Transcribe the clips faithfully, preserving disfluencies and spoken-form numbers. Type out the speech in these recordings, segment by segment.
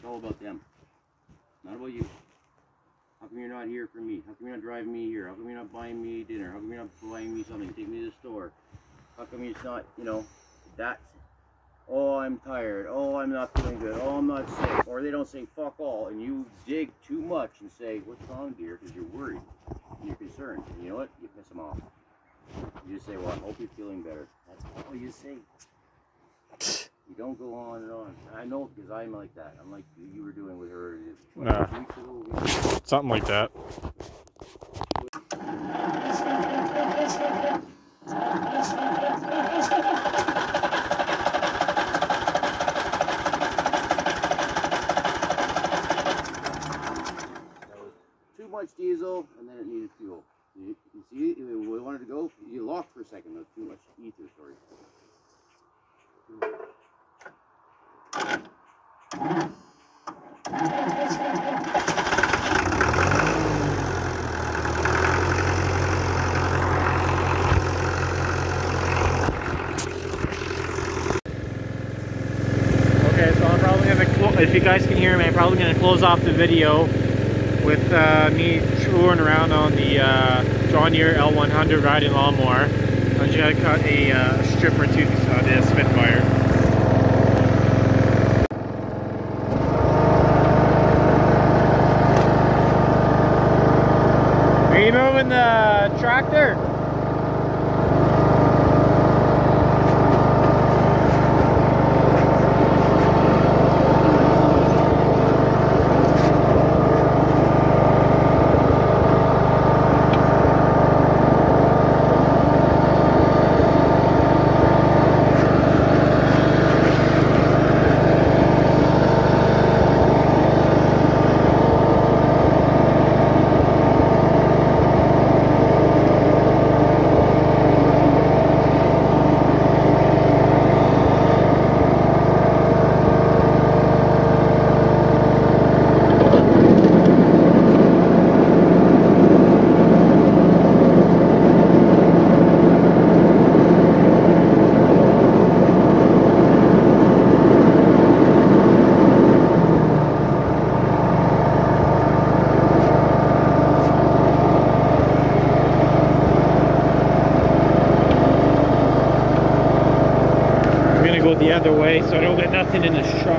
all about them. Not about you. How come you're not here for me? How come you're not driving me here? How come you're not buying me dinner? How come you're not buying me something? Take me to the store. How come you're not, you know, that's, oh, I'm tired. Oh, I'm not feeling good. Oh, I'm not sick. Or they don't say fuck all, and you dig too much and say, what's wrong, dear? Because you're worried and you're concerned. And you know what? You piss them off. You just say, well, I hope you're feeling better. That's all you say. You don't go on and on. I know because I'm like that. I'm like you were doing with her. Nah. Weeks ago, weeks ago. Something like that. That was too much diesel, and then it needed fuel. You, you see, we wanted to go. You locked for a second. There was too much ether. Sorry. Okay, so I'm probably gonna, if you guys can hear me, I'm probably gonna close off the video with uh, me touring around on the uh, John Deere L one hundred riding lawnmower. I'm just gonna cut a uh, strip or two of the Spitfire. Are you moving the tractor? Go the other way so I don't get nothing in the shop.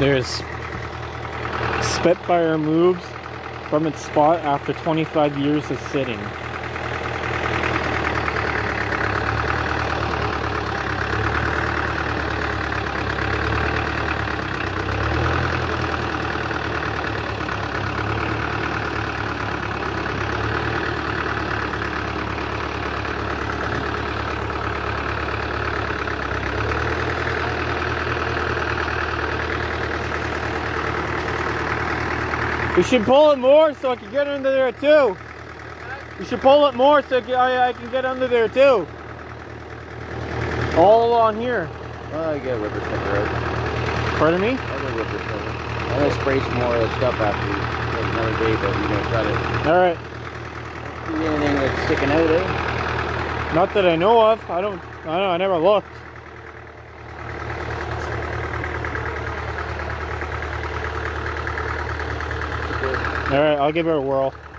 There's Spitfire moves from its spot after twenty-five years of sitting. We should pull it more so I can get under there too. You should pull it more so I, I can get under there too. All along here. Well, I get whippersnapper out. Pardon me? I'll go whippersnapper. I'm gonna spray some more of the stuff after another day, but we're gonna try to. All right. See anything that's sticking out, eh? Not that I know of. I don't. I don't know. I never looked. All right. I'll give it a whirl.